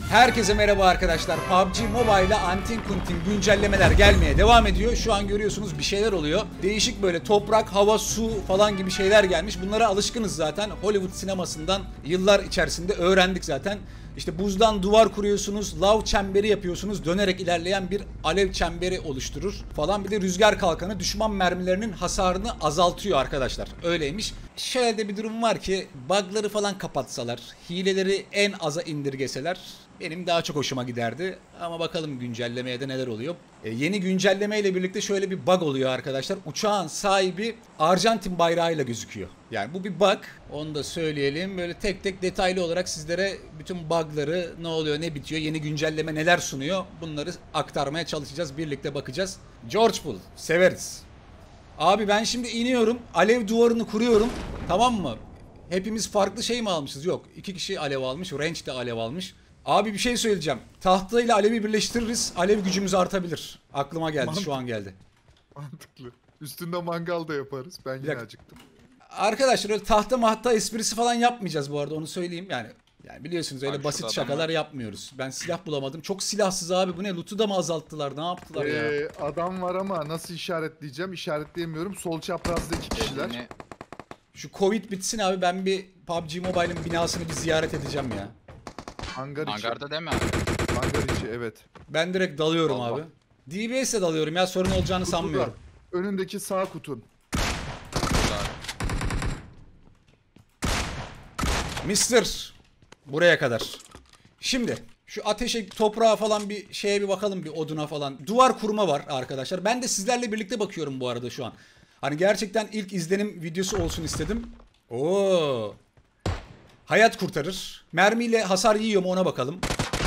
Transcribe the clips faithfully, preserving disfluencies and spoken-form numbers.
Herkese merhaba arkadaşlar. P U B G Mobile'da antin kuntin güncellemeler gelmeye devam ediyor. Şu an görüyorsunuz bir şeyler oluyor. Değişik böyle toprak, hava, su falan gibi şeyler gelmiş. Bunlara alışkınız zaten. Hollywood sinemasından yıllar içerisinde öğrendik zaten. İşte buzdan duvar kuruyorsunuz, lav çemberi yapıyorsunuz, dönerek ilerleyen bir alev çemberi oluşturur falan. Bir de rüzgar kalkanı düşman mermilerinin hasarını azaltıyor arkadaşlar. Öyleymiş. Şöyle de bir durum var ki bug'ları falan kapatsalar, hileleri en aza indirgeseler benim daha çok hoşuma giderdi. Ama bakalım güncellemeye de neler oluyor. E, yeni güncelleme ile birlikte şöyle bir bug oluyor arkadaşlar. Uçağın sahibi Arjantin bayrağıyla gözüküyor. Yani bu bir bug. Onu da söyleyelim. Böyle tek tek detaylı olarak sizlere bütün bug'ları, ne oluyor, ne bitiyor, yeni güncelleme neler sunuyor, bunları aktarmaya çalışacağız. Birlikte bakacağız. George Bull. Severiz. Abi ben şimdi iniyorum. Alev duvarını kuruyorum. Tamam mı? Hepimiz farklı şey mi almışız? Yok. İki kişi alev almış. Range de alev almış. Abi bir şey söyleyeceğim. Tahtayla alevi birleştiririz. Alev gücümüz artabilir. Aklıma geldi. Mantıklı. Şu an geldi. Mantıklı. Üstünde mangal da yaparız. Ben yine acıktım. Arkadaşlar öyle tahta mahta esprisi falan yapmayacağız bu arada. Onu söyleyeyim. Yani yani biliyorsunuz öyle abi basit şakalar var. Yapmıyoruz. Ben silah bulamadım. Çok silahsız abi. Bu ne? Loot'u da mı azalttılar? Ne yaptılar ee, ya? Adam var ama nasıl işaretleyeceğim? İşaretleyemiyorum. Sol çaprazda iki kişiler. Ne? Şu Covid bitsin abi. Ben bir P U B G Mobile'ın binasını bir ziyaret edeceğim ya. Hangar içi. Hangarda değil mi abi? Hangar içi, evet. Ben direkt dalıyorum Allah. Abi. D B S'e dalıyorum ya, sorun olacağını Kutuda. Sanmıyorum. Önündeki sağ kutun. Mister buraya kadar. Şimdi şu ateşe, toprağa falan bir şeye bir bakalım, bir oduna falan. Duvar kurma var arkadaşlar. Ben de sizlerle birlikte bakıyorum bu arada şu an. Hani gerçekten ilk izlenim videosu olsun istedim. Oo. Hayat kurtarır. Mermiyle hasar yiyor mu ona bakalım.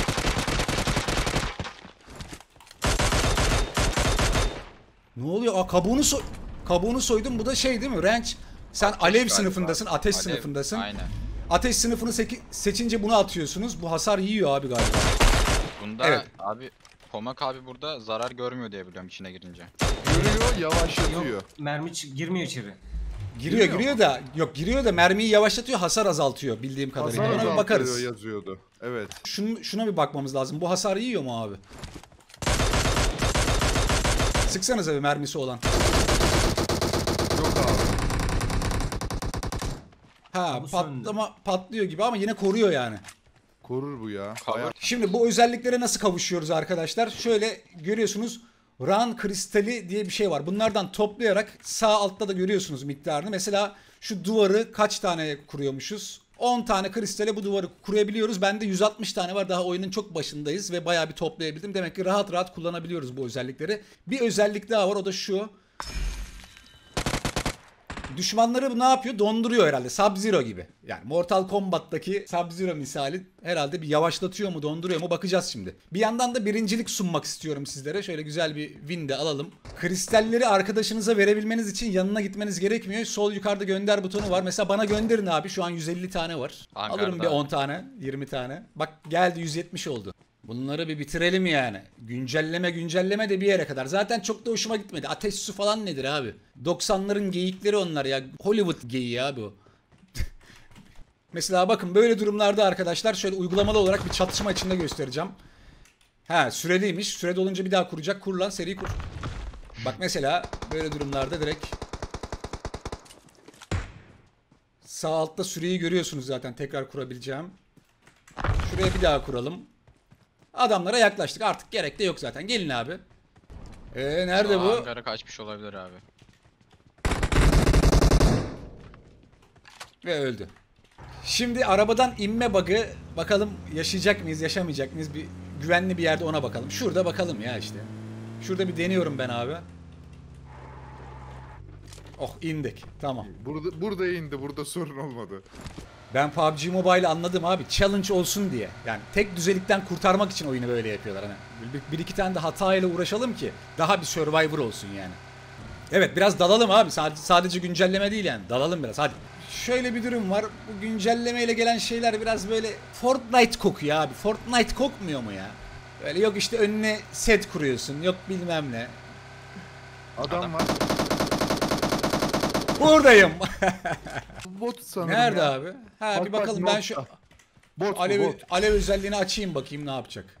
Ne oluyor? Aa, kabuğunu soy kabuğunu soydum. Bu da şey değil mi? Range. Sen ateş alev sınıfındasın, ateş alev, sınıfındasın. Aynen. Ateş sınıfını seçince bunu atıyorsunuz. Bu hasar yiyor abi galiba. Bunda evet. Abi Pomak abi burada zarar görmüyor diye biliyorum içine girince. Görüyor, yavaşlatıyor. Yok, mermi girmiyor içeri. Giriyor, giriyor, giriyor da yok giriyor da mermiyi yavaşlatıyor, hasar azaltıyor bildiğim kadarıyla. Hasar ona bir bakarız. Yazıyordu. Evet. Şun, şuna bir bakmamız lazım. Bu hasar yiyor mu abi? Sıksanıza bir mermisi olan. Yok abi. Ha, bu patlama söndü. Patlıyor gibi ama yine koruyor yani. Korur bu ya. Şimdi bu özelliklere nasıl kavuşuyoruz arkadaşlar? Şöyle görüyorsunuz. Run kristali diye bir şey var. Bunlardan toplayarak sağ altta da görüyorsunuz miktarını. Mesela şu duvarı kaç tane kuruyormuşuz? on tane kristale bu duvarı kurabiliyoruz. Bende yüz altmış tane var. Daha oyunun çok başındayız ve bayağı bir toplayabildim. Demek ki rahat rahat kullanabiliyoruz bu özellikleri. Bir özellik daha var, o da şu. Düşmanları ne yapıyor? Donduruyor herhalde. Sub-Zero gibi. Yani Mortal Kombat'taki Sub-Zero misali herhalde bir yavaşlatıyor mu, donduruyor mu bakacağız şimdi. Bir yandan da birincilik sunmak istiyorum sizlere. Şöyle güzel bir win de alalım. Kristalleri arkadaşınıza verebilmeniz için yanına gitmeniz gerekmiyor. Sol yukarıda gönder butonu var. Mesela bana gönderin abi. Şu an yüz elli tane var. Ankara'da. Alırım bir on tane, yirmi tane. Bak geldi, yüz yetmiş oldu. Bunları bir bitirelim yani. Güncelleme güncelleme de bir yere kadar. Zaten çok da hoşuma gitmedi. Ateş su falan nedir abi? doksanların geyikleri onlar ya. Hollywood geyiği abi o. Mesela bakın böyle durumlarda arkadaşlar şöyle uygulamalı olarak bir çatışma içinde göstereceğim. Ha, süreliymiş. Süre dolunca bir daha kuracak. Kur lan, seri kur. Bak mesela böyle durumlarda direkt sağ altta süreyi görüyorsunuz zaten, tekrar kurabileceğim. Şuraya bir daha kuralım. Adamlara yaklaştık. Artık gerek de yok zaten. Gelin abi. Ee nerede bu? Ankara kaçmış olabilir abi. Ve öldü. Şimdi arabadan inme bug'ı, bakalım yaşayacak mıyız, yaşamayacak mıyız? Bir güvenli bir yerde ona bakalım. Şurada bakalım ya işte. Şurada bir deniyorum ben abi. Oh, indik. Tamam. Burada burada indi. Burada sorun olmadı. Ben P U B G Mobile'ı anladım abi. Challenge olsun diye. Yani tek düzelikten kurtarmak için oyunu böyle yapıyorlar. Hani bir, bir iki tane de hatayla uğraşalım ki daha bir Survivor olsun yani. Evet, biraz dalalım abi. Sadece, sadece güncelleme değil yani. Dalalım biraz hadi. Şöyle bir durum var. Bu güncellemeyle gelen şeyler biraz böyle Fortnite kokuyor abi. Fortnite kokmuyor mu ya? Böyle yok işte önüne set kuruyorsun. Yok bilmem ne. Adam, Adam. var. Buradayım. Bot sanırım nerede ya. abi? Ha bak, bir bakalım bak, ben şu Bot bu, Alev, bot. alev özelliğini açayım bakayım ne yapacak.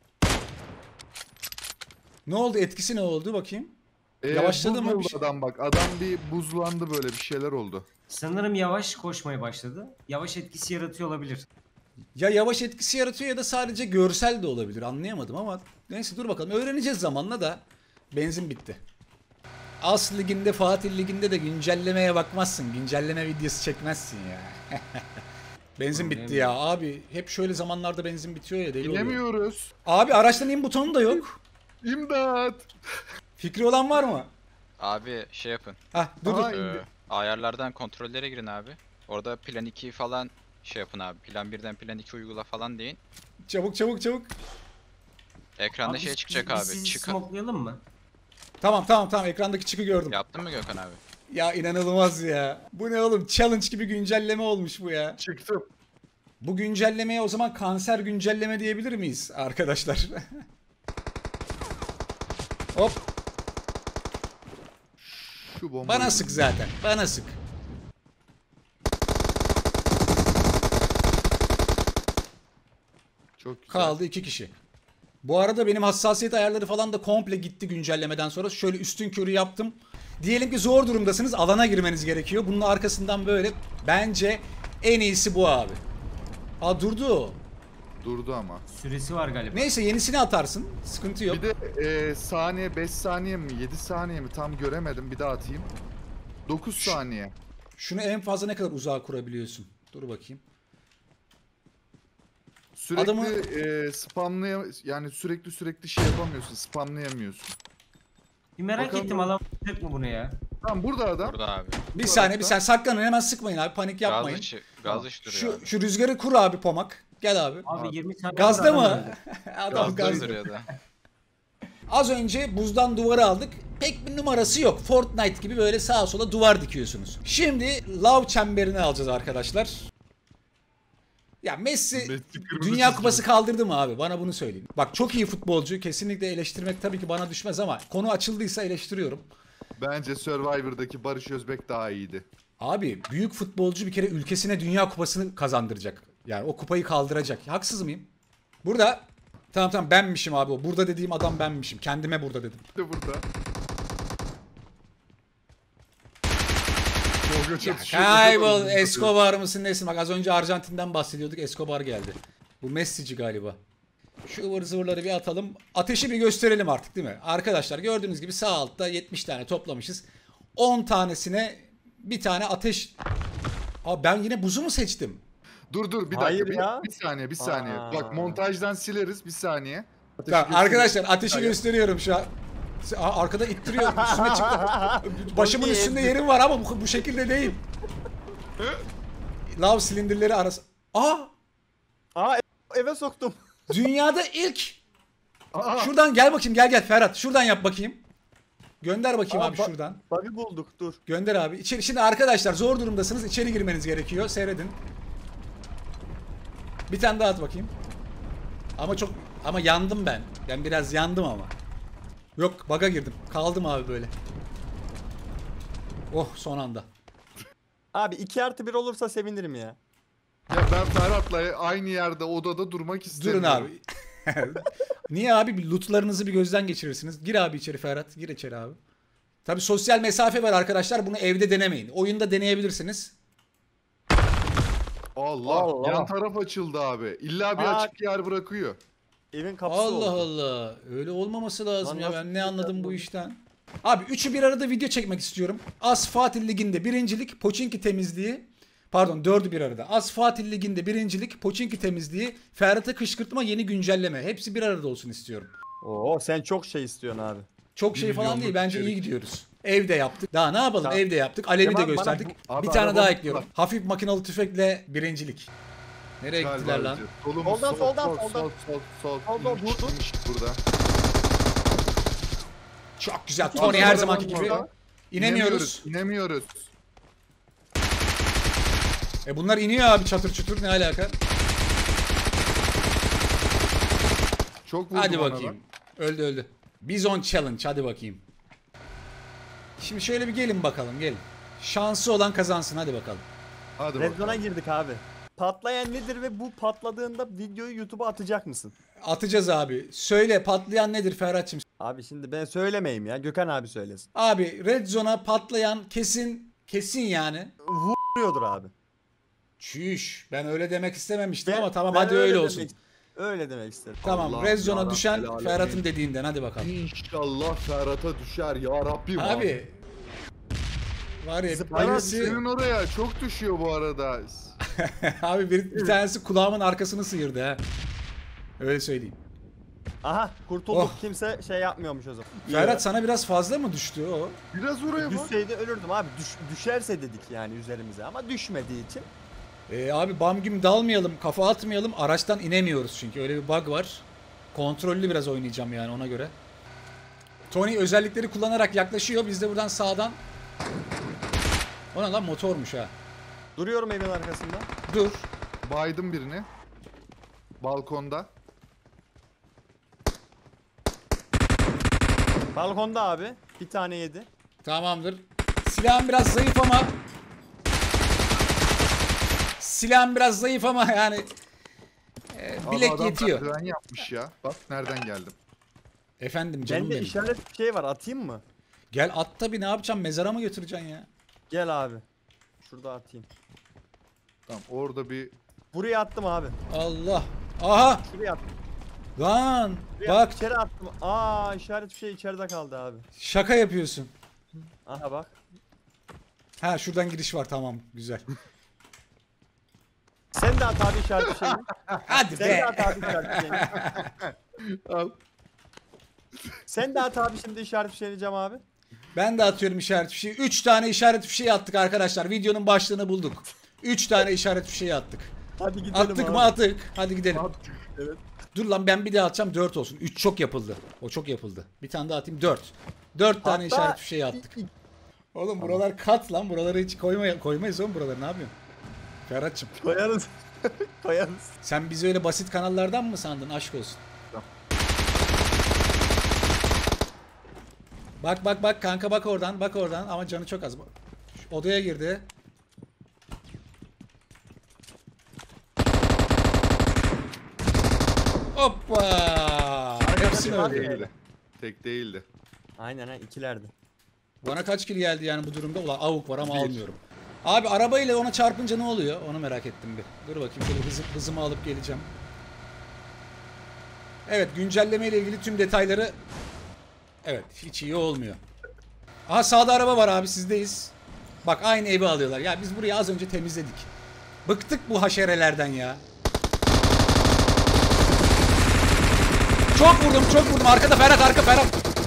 Ne oldu? Etkisi ne oldu bakayım? Ee, Yavaşladı buz mı bir oldu şey? adam bak. Adam bir buzlandı, böyle bir şeyler oldu. Sanırım yavaş koşmaya başladı. Yavaş etkisi yaratıyor olabilir. Ya yavaş etkisi yaratıyor ya da sadece görsel de olabilir. Anlayamadım ama neyse dur bakalım. Öğreneceğiz zamanla da. Benzin bitti. As liginde, Fatih liginde de güncellemeye bakmazsın. Güncelleme videosu çekmezsin ya. Benzin bitti ya. Abi hep şöyle zamanlarda benzin bitiyor ya, deli oluyor. İnemiyoruz. Abi araçtan in butonu da yok. İmdat. Fikri olan var mı? Abi şey yapın. Hah dur dur. Aha, Ee, indi. ayarlardan kontrollere girin abi. Orada plan ikiyi falan şey yapın abi. Plan birden plan iki uygula falan deyin. Çabuk çabuk çabuk. Ekranda Abi şey biz- çıkacak biz abi. sizi Çıkın. smokelayalım mı? Tamam tamam tamam, ekrandaki çıkı gördüm. Yaptın mı Gökhan abi? Ya inanılmaz ya. Bu ne oğlum? Challenge gibi güncelleme olmuş bu ya. Çıktım. Bu güncellemeye o zaman kanser güncelleme diyebilir miyiz arkadaşlar? Hop, Şu bomba. bana sık zaten. Bana sık. Çok güzel. Kaldı iki kişi. Bu arada benim hassasiyet ayarları falan da komple gitti güncellemeden sonra. Şöyle üstün körü yaptım. Diyelim ki zor durumdasınız, alana girmeniz gerekiyor. Bunun arkasından böyle, bence en iyisi bu abi. Aa durdu. Durdu ama. Süresi var galiba. Neyse yenisini atarsın. Sıkıntı yok. Bir de e, saniye beş saniye mi yedi saniye mi tam göremedim, bir daha atayım. dokuz saniye. Şunu en fazla ne kadar uzağa kurabiliyorsun? Dur bakayım. Sürekli Adamı- e, spamlaya yani sürekli sürekli şey yapamıyorsun, spamlayamıyorsun. Bir merak Bakalım. ettim alamayacak mı bunu ya? Tamam burada adam. Burada abi. Bir saniye bir saniye saklanın, hemen sıkmayın abi, panik Gaz yapmayın. içi, gaz içi duruyor Şu, abi. şu rüzgarı kur abi Pomak. Gel abi. Abi Abi. yirmi saniye Gazda sonra mı? adam öldü. Adam Gazda gazda. duruyor da. Az önce buzdan duvarı aldık. Pek bir numarası yok. Fortnite gibi böyle sağa sola duvar dikiyorsunuz. Şimdi lav çemberini alacağız arkadaşlar. Ya Messi, Messi kırmızı Dünya çizgi. Kupası kaldırdı mı abi? Bana bunu söyleyin. Bak çok iyi futbolcu. Kesinlikle eleştirmek tabii ki bana düşmez ama konu açıldıysa eleştiriyorum. Bence Survivor'daki Barış Özbek daha iyiydi. Abi büyük futbolcu bir kere ülkesine Dünya Kupası'nı kazandıracak. Yani o kupayı kaldıracak. Haksız mıyım? Burada tamam tamam benmişim abi o. Burada dediğim adam benmişim. Kendime burada dedim. Bir de burada. Tolga Ya çatışıyor. kaybol Escobar mısın nesin? Bak az önce Arjantin'den bahsediyorduk. Escobar geldi. Bu Messi'ci galiba. Şu ıvır zıvırları bir atalım. Ateşi bir gösterelim artık değil mi? Arkadaşlar gördüğünüz gibi sağ altta yetmiş tane toplamışız. on tanesine bir tane ateş... Abi ben yine buzu mu seçtim? Dur dur bir dakika. Hayır bir, ya. bir saniye bir saniye. Aa. Bak montajdan sileriz bir saniye. Ateşi Tamam, gösterelim. arkadaşlar ateşi Hayır. gösteriyorum şu an. Aa, arkada ittiriyor. Üstüne çıktı. Başımın Çok iyi üstünde ezdi. yerim var ama bu, bu şekilde değil. Lav silindirleri arası. Aa! Aa e- eve soktum. Dünyada ilk. Aa, Şuradan gel bakayım, gel gel Ferhat. Şuradan yap bakayım. Gönder bakayım Aa, abi bak- şuradan. Bug'ı bulduk dur. Gönder abi. İçeri, şimdi arkadaşlar zor durumdasınız. İçeri girmeniz gerekiyor. Seyredin. Bir tane daha at bakayım. Ama çok ama yandım ben. Ben biraz yandım ama. Yok bug'a girdim. Kaldım abi böyle. Oh son anda. Abi iki artı bir olursa sevinirim ya. ya ben Ferhat'la aynı yerde odada durmak Durun istemiyorum. abi. Niye abi? Bir lootlarınızı bir gözden geçirirsiniz. Gir abi içeri Ferhat. Gir içeri abi. Tabi sosyal mesafe var arkadaşlar. Bunu evde denemeyin. Oyunda deneyebilirsiniz. Allah, Allah. yan taraf açıldı abi. İlla bir Aa. açık yer bırakıyor. Evin kapısı Allah oldu. Allah. Öyle olmaması lazım Lan ya. nasıl Ben ne bir anladım şey bu bu? işten. Abi üçü bir arada video çekmek istiyorum. As Fatih Ligi'nde birincilik, Poçinki temizliği. Pardon dördü bir arada. As Fatih Ligi'nde birincilik, Poçinki temizliği, Ferhat'a kışkırtma, yeni güncelleme. Hepsi bir arada olsun istiyorum. Oo sen çok şey istiyorsun abi. Çok şey Bir falan değil. milyonluk Bence iyi içerik. gidiyoruz. Evde yaptık. Daha ne yapalım? Tamam. Evde yaptık. Alevi de Kemal, bana gösterdik. bu- Abi bir tane daha arabamız ekliyorum. var. Hafif makinalı tüfekle birincilik. Nereye Galiba gittiler lan? öyle. Solumuz, Soldan, sol, soldan, sol, soldan. Sol, sol, sol. Soldan, İnmiş, vurdu. inmiş burada. Çok güzel. İki Tony tane her var zamanki orada. gibi. İnemiyoruz. İnemiyoruz. E bunlar iniyor abi çatır çutur. Ne alaka? Çok vurdum Hadi ona bakayım. Öldü öldü. Bizon Challenge hadi bakayım. Şimdi şöyle bir gelin bakalım gelin. Şansı olan kazansın hadi bakalım. Hadi Red bakalım. zone'a girdik abi. patlayan nedir ve bu patladığında videoyu YouTube'a atacak mısın? Atacağız abi. Söyle, patlayan nedir Ferhat'cığım? Abi şimdi ben söylemeyeyim ya. Gökhan abi söylesin. Abi Red Zone'a patlayan kesin kesin yani. Vuruyordur abi. Çüş. Ben öyle demek istememiştim Ben- ama tamam ben hadi öyle demek- olsun. Öyle demek istedim. Tamam, Allah Red Zone'a yarabbim, düşen helal Ferhat'ın olsun. dediğinden, hadi bakalım. İnşallah Ferhat'a düşer ya Rabbim. Abi var ya Zıplar Ferhat birisi, senin oraya çok düşüyor bu arada. abi bir, bir tanesi kulağımın arkasını sıyırdı ha. Öyle söyleyeyim. Aha kurtulduk. Oh. Kimse şey yapmıyormuş o zaman. Ferhat sana biraz fazla mı düştü o? Biraz oraya bak. Düşseydi ölürdüm abi. Düş, düşerse dedik yani üzerimize ama düşmediği için. Ee, abi bam güm dalmayalım, kafa atmayalım. Araçtan inemiyoruz çünkü öyle bir bug var. Kontrollü biraz oynayacağım yani ona göre. Tony özellikleri kullanarak yaklaşıyor. Biz de buradan sağdan. Ona lan motormuş ha. Duruyorum evin arkasında. Dur. Baydım birini. Balkonda. Balkonda abi. Bir tane yedi. Tamamdır. Silahım biraz zayıf ama silahım biraz zayıf ama yani e, Abi bilek adam yetiyor. merdiven yapmış ya. Bak nereden geldim. Efendim canım Bende benim. işaret bir şey var. Atayım mı? Gel at tabi, ne yapacağım, mezara mı götüreceksin ya? Gel abi. Şurada atayım. Tamam orada bir Buraya attım abi. Allah. Aha Şuraya attım. lan Buraya bak, içeri attım. Aa işaret bir şey içeride kaldı abi. şaka yapıyorsun. Aha bak. Ha şuradan giriş var, tamam güzel. Sen de at abi işaret bir şeyini. Hadi Sen de be. at abi işaret bir şeyini. al. Sen de at abi şimdi işaret bir şey diyeceğim abi. Ben de atıyorum işaret fişeği. üç tane işaret fişeği attık arkadaşlar. Videonun başlığını bulduk. üç tane işaret fişeği attık. Hadi gidelim Attık abi. mı attık. Hadi gidelim. Attık. Evet. Dur lan, ben bir daha atacağım, dört olsun. üç çok yapıldı. O çok yapıldı. Bir tane daha atayım, dört. dört tane Hatta- işaret fişeği attık. Oğlum buralar kat lan. Buraları hiç koymay koymayız oğlum buraları. Ne yapıyorsun? Ferhat'cığım. Koyarız. Koyarız. Sen bizi öyle basit kanallardan mı sandın? Aşk olsun. Tamam. Bak bak bak kanka, bak oradan, bak oradan ama canı çok az. Şu odaya girdi. Hoppa! Hepsini Arkadaşlar, öldü. Değildi. Tek değildi. Aynen ha ikilerdi. Bana kaç kill geldi yani bu durumda? Ulan avuk var ama Bir. almıyorum. Abi arabayla ona çarpınca ne oluyor? Onu merak ettim bir. Dur bakayım şöyle hızı, hızımı alıp geleceğim. Evet, güncelleme ile ilgili tüm detayları, evet, hiç iyi olmuyor. Aha sağda araba var abi, sizdeyiz. Bak aynı evi alıyorlar. Ya biz burayı az önce temizledik. Bıktık bu haşerelerden ya. Çok vurdum, çok vurdum. Arkada Ferhat, arka Ferhat.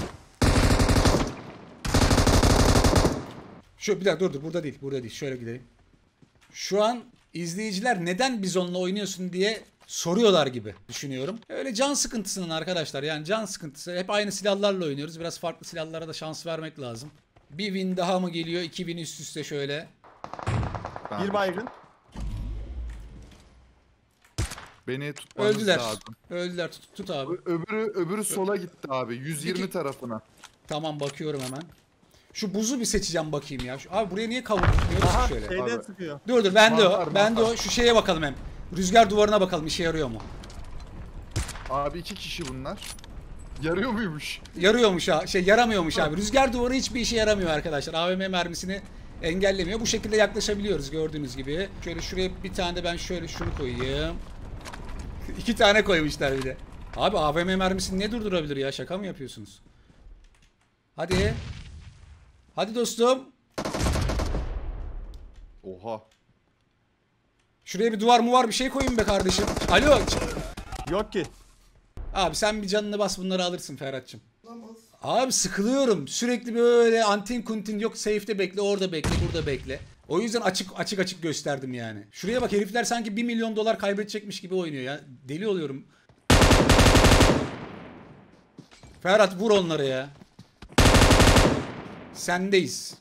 Şu bir dakika dur dur, burada değil, burada değil. Şöyle gidelim. Şu an izleyiciler neden Bizon'la oynuyorsun diye soruyorlar gibi düşünüyorum. Öyle can sıkıntısının arkadaşlar, yani can sıkıntısı. Hep aynı silahlarla oynuyoruz. Biraz farklı silahlara da şans vermek lazım. Bir win daha mı geliyor? iki win üst üste şöyle. Tamam. Bir baygın. Beni tutmanız Öldüler. lazım. Öldüler. Tut, tut abi. Ö- Öbürü öbürü sola gitti abi. yüz yirmi İki- tarafına. Tamam, bakıyorum hemen. Şu buzu bir seçeceğim bakayım ya. Şu, abi buraya niye kavurmuyoruz Aha şöyle? şeyden Abi. sıkıyor. Dur dur, bende Mantar, o. Bende mantar. o. Şu şeye bakalım hem. Rüzgar duvarına bakalım, işe yarıyor mu? Abi iki kişi bunlar. Yarıyor muymuş? Yarıyormuş ha. Şey yaramıyormuş abi. Rüzgar duvarı hiçbir işe yaramıyor arkadaşlar. A V M mermisini engellemiyor. Bu şekilde yaklaşabiliyoruz gördüğünüz gibi. Şöyle şuraya bir tane de ben şöyle şunu koyayım. İki tane koymuşlar bir de. Abi A V M mermisini ne durdurabilir ya? Şaka mı yapıyorsunuz? Hadi. Hadi dostum. Oha. Şuraya bir duvar mu var, bir şey koyayım be kardeşim. Alo. Yok ki. Abi sen bir canını bas, bunları alırsın Ferhat'cığım. Abi sıkılıyorum. Sürekli böyle antin kuntin, yok safe'de bekle, orada bekle, burada bekle. O yüzden açık açık açık gösterdim yani. Şuraya bak, herifler sanki bir milyon dolar kaybedecekmiş gibi oynuyor ya. Deli oluyorum. Ferhat vur onları ya. Sendeyiz.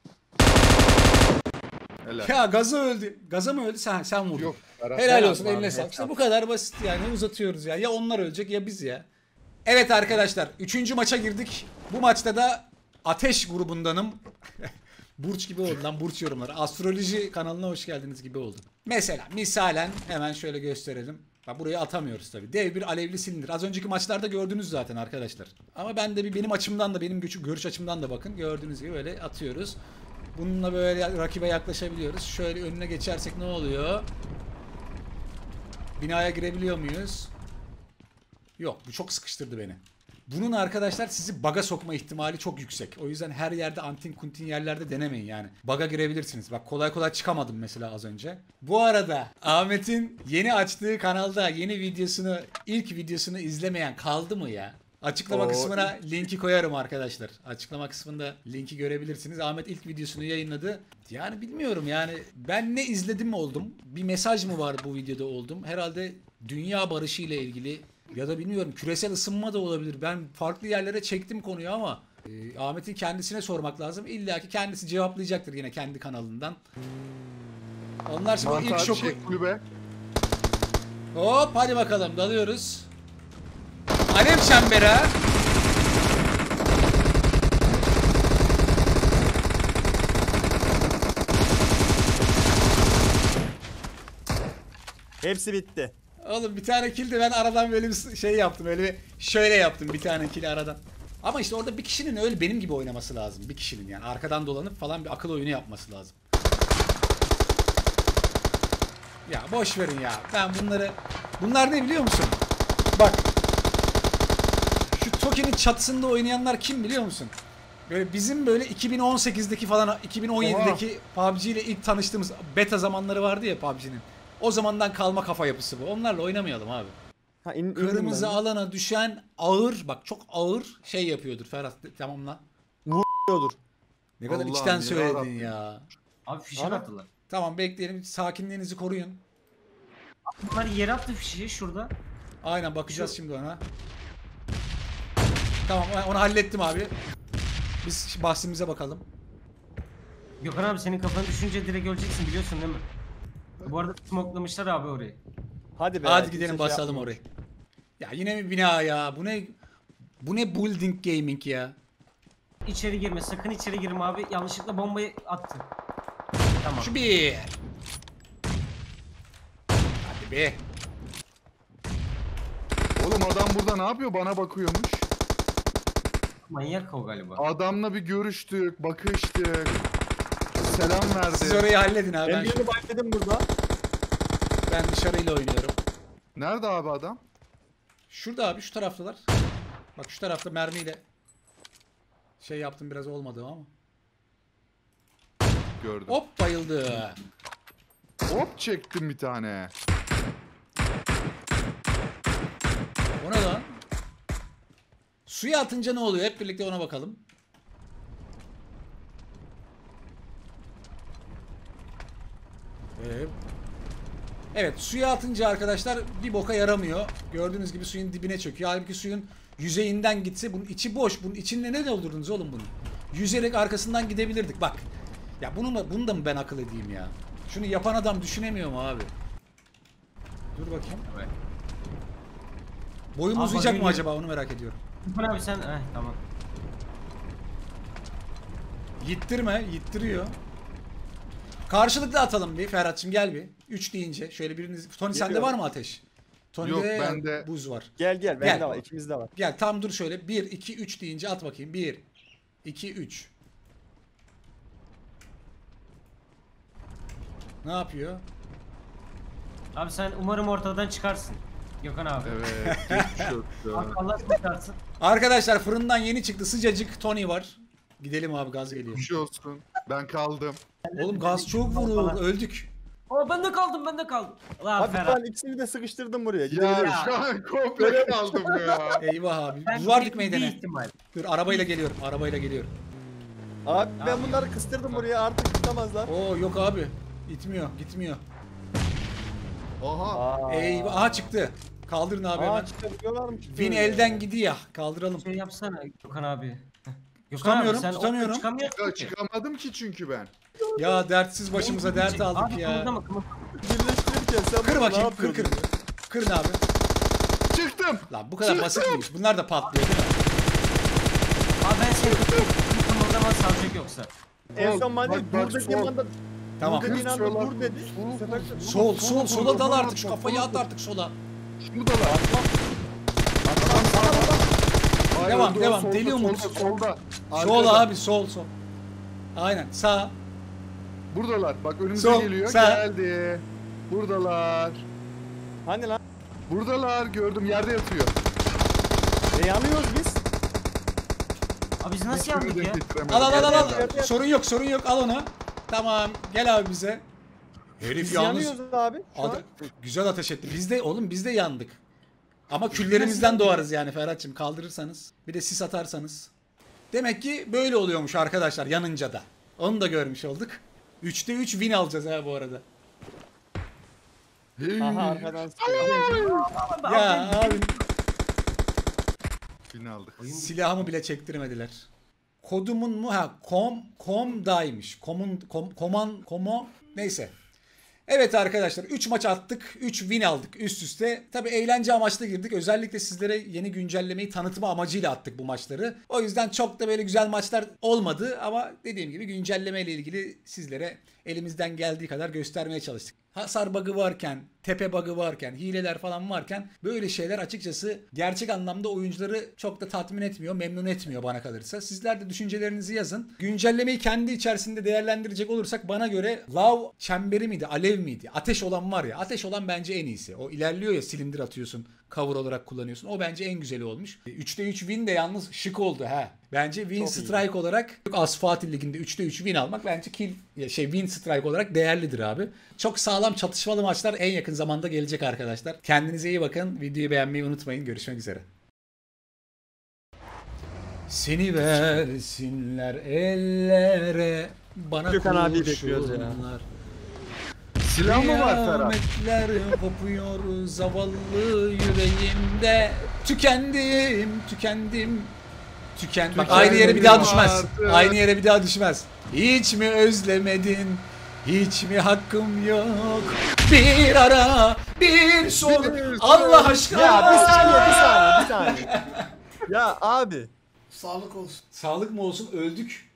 Helal. Ya Gaza öldü. Gaza mı öldü? Sen sen vurdun. Yok. Ferhat. Helal Helal olsun, abi, eline sağlık. İşte helal. bu kadar basit yani, uzatıyoruz ya. Ya onlar ölecek ya biz ya. Evet arkadaşlar, üçüncü maça girdik. Bu maçta da Ateş grubundanım. Burç gibi oldu lan, burç yorumları. Astroloji kanalına hoş geldiniz gibi oldu. Mesela misalen hemen şöyle gösterelim. Bak burayı atamıyoruz tabii. Dev bir alevli silindir. Az önceki maçlarda gördünüz zaten arkadaşlar. Ama ben de bir benim açımdan da benim görüş açımdan da bakın. Gördüğünüz gibi böyle atıyoruz. Bununla böyle rakibe yaklaşabiliyoruz. Şöyle önüne geçersek ne oluyor? Binaya girebiliyor muyuz? Yok, bu çok sıkıştırdı beni. Bunun arkadaşlar sizi bug'a sokma ihtimali çok yüksek. O yüzden her yerde antin kuntin yerlerde denemeyin yani. Bug'a girebilirsiniz. Bak kolay kolay çıkamadım mesela az önce. Bu arada Ahmet'in yeni açtığı kanalda yeni videosunu, ilk videosunu izlemeyen kaldı mı ya? Açıklama Oo. kısmına linki koyarım arkadaşlar. Açıklama kısmında linki görebilirsiniz. Ahmet ilk videosunu yayınladı. Yani bilmiyorum yani ben ne izledim mi oldum? Bir mesaj mı var bu videoda oldum? Herhalde dünya barışı ile ilgili ya da bilmiyorum küresel ısınma da olabilir. Ben farklı yerlere çektim konuyu ama e, Ahmet'in kendisine sormak lazım. İlla ki kendisi cevaplayacaktır yine kendi kanalından. Onlar şimdi o ilk Mantar şoku... çek kulübe. Hop hadi bakalım dalıyoruz. Alev çembere. Hepsi bitti. Oğlum bir tane kill de ben aradan böyle bir şey yaptım. Öyle bir şöyle yaptım bir tane kill aradan. Ama işte orada bir kişinin öyle benim gibi oynaması lazım. Bir kişinin yani arkadan dolanıp falan bir akıl oyunu yapması lazım. Ya boş verin ya. Ben bunları... Bunlar ne biliyor musun? Bak. Şu Toki'nin çatısında oynayanlar kim biliyor musun? Böyle bizim böyle iki bin on sekizdeki falan iki bin on yedideki P U B G ile ilk tanıştığımız beta zamanları vardı ya P U B G'nin. O zamandan kalma kafa yapısı bu. Onlarla oynamayalım abi. Ha, in, Kırmızı alana düşen ağır, bak çok ağır şey yapıyordur Ferhat, tamamla. Vuruyordur. Ne kadar Allah'ım içten ya söyledin Rabbim. ya. Abi fişek Abi. attılar. Tamam bekleyelim, sakinliğinizi koruyun. Bunlar yere attı fişeği şurada. Aynen bakacağız şimdi ona. Tamam onu hallettim abi. Biz bahsimize bakalım. Gökhan abi senin kafanı düşünce direkt öleceksin biliyorsun değil mi? Bu arada smoklamışlar abi orayı. Hadi be. Hadi kimse gidelim şey basalım yapmıyor. orayı. Ya yine mi bina ya? Bu ne? Bu ne building gaming ya? İçeri girme, sakın içeri girme abi. Yanlışlıkla bombayı attı. Tamam. Şu bir. Hadi be. Oğlum adam burada ne yapıyor? Bana bakıyormuş. Manyak o galiba. Adamla bir görüştük, bakıştık. Selam verdi. Siz orayı halledin abi. Ben Ben, birini başladım burada. ben dışarıyla oynuyorum. Nerede abi adam? Şurada abi, şu taraftalar. Bak şu tarafta mermiyle şey yaptım, biraz olmadı ama. Gördüm. Hop bayıldı. Hop çektim bir tane. O ne lan? Suya atınca ne oluyor? Hep birlikte ona bakalım. Evet. Evet, suya atınca arkadaşlar bir boka yaramıyor. Gördüğünüz gibi suyun dibine çöküyor. Halbuki suyun yüzeyinden gitse, bunun içi boş. Bunun içinde ne doldurdunuz oğlum bunu? Yüzerek arkasından gidebilirdik bak. Ya bunu, mu- bunu da mı ben akıl edeyim ya? Şunu yapan adam düşünemiyor mu abi? Dur bakayım. Evet. Boyum Abi uzayacak mı geliyor. acaba, onu merak ediyorum. Gökhan abi sen... Heh tamam. Yittirme, yittiriyor. Karşılıklı atalım bir Ferhat'cığım, gel bir. üç deyince şöyle biriniz... Tony sende Geliyorum. var mı ateş? Tony'de Yok, bende- buz var. Gel gel. Bende Gel. de var. İkimizde var. Gel tam dur şöyle. bir, iki, üç deyince at bakayım. bir, iki, üç. Ne yapıyor? Abi sen umarım ortadan çıkarsın. Gökhan abi. Evet. Geçmiş olsun. Abi Allah kurtarsın. Arkadaşlar fırından yeni çıktı sıcacık Tony var. Gidelim abi, gaz geliyor. Geçmiş olsun. Ben kaldım. Oğlum gaz çok vurur, öldük. Aa ben de kaldım ben de kaldım. Lan Abi Ferhat. ben ikisini de sıkıştırdım buraya. Ya Gidebiliriz. şu an komple kaldım ya. Eyvah abi. Ben Duvar bir- dikmeyi bir dene. ihtimal. Dur arabayla geliyorum, arabayla geliyorum. Abi ben bunları kıstırdım buraya. Artık tutamazlar. Oo yok abi. Gitmiyor, gitmiyor. Aha. Aa. Eyvah, aha çıktı. Kaldırın abi hemen. Aa çıkabiliyorlar mı? Win elden gidiyor. Kaldıralım. Şey yapsana Gökhan abi. Heh. Gökhan Tutamıyorum, abi, sen tutamıyorum. ortaya çıkamıyorsun Ya ki. çıkamadım ki çünkü ben. Ya dertsiz başımıza dert aldık Abi ya. kımıldama kımıldama. Birleştirirken sen Kır bunu bakayım, ne kır kır. yapıyordun? Kırın abi. Çıktım. Lan bu kadar basit miymiş? Bunlar da patlıyor değil mi? Abi ben seni tutayım. Kımıldama salacak yoksa. En son bana Bak, bak, dur dediğim sol. anda Tamam. dur dediğin anda Sola. dur dedi. Sol, Bu sefer de- Sol sol sola dal artık şu Sola, kafayı sola, at artık sola. Şuradalar. Hayır, Devam, dur, devam. solda, Deli Umut. Solda, solda. Sol Arkada. abi sol sol. Aynen sağ. Buradalar. Bak önümüze Sol, geliyor. sağ. Geldi. Buradalar. Hani lan? Buradalar. Gördüm. Yerde yatıyor. E yanıyoruz biz. Abi biz nasıl Hiçbirini yandık denk ya? getiremedim. Al al al al. al. Yerde yat. Sorun yok sorun yok al onu. Tamam gel abi bize. Herif Biz yalnız yanıyoruz abi. Şu an. Ade- güzel ateş etti. Biz de oğlum biz de yandık. Ama küllerimizden doğarız yani Ferhat'cığım kaldırırsanız. Bir de sis atarsanız. Demek ki böyle oluyormuş arkadaşlar yanınca da. Onu da görmüş olduk. üçte üç win alacağız ha bu arada. Aha arkadan sıkıyor. Ya abi Film aldık. silahımı bile çektirmediler. Kodumun mu ha kom komdaymış. Komun kom koman komo neyse. Evet arkadaşlar üç maç attık. üç win aldık üst üste. Tabi eğlence amaçlı girdik. Özellikle sizlere yeni güncellemeyi tanıtma amacıyla attık bu maçları. O yüzden çok da böyle güzel maçlar olmadı. Ama dediğim gibi güncelleme ile ilgili sizlere elimizden geldiği kadar göstermeye çalıştık. Hasar bug'ı varken, tepe bug'ı varken, hileler falan varken böyle şeyler açıkçası gerçek anlamda oyuncuları çok da tatmin etmiyor, memnun etmiyor bana kalırsa. Sizler de düşüncelerinizi yazın. Güncellemeyi kendi içerisinde değerlendirecek olursak bana göre lav çemberi miydi, alev miydi? Ateş olan var ya, ateş olan bence en iyisi. O ilerliyor ya silindir atıyorsun, cover olarak kullanıyorsun. O bence en güzeli olmuş. üçte üç win de yalnız şık oldu ha. Bence win Çok strike iyi. olarak Asfatih Ligi'nde üçte üç win almak bence kill ya şey win strike olarak değerlidir abi. Çok sağlam çatışmalı maçlar en yakın zamanda gelecek arkadaşlar. Kendinize iyi bakın. Videoyu beğenmeyi unutmayın. Görüşmek üzere. Seni versinler ellere bana Gökhan abiyi bekliyoruz ya. kurşunlar. Silah mı var Ferhat? Kıyametler kopuyor zavallı yüreğimde. Tükendim, tükendim. Tüken. Bak Tükendim aynı yere bir daha düşmez. artık. Aynı yere bir daha düşmez. Hiç mi özlemedin? Hiç mi hakkım yok? Bir ara, bir sor. Bir Allah sor. aşkına. Ya bir saniye bir saniye bir saniye. Ya abi. Sağlık mı olsun? Öldük.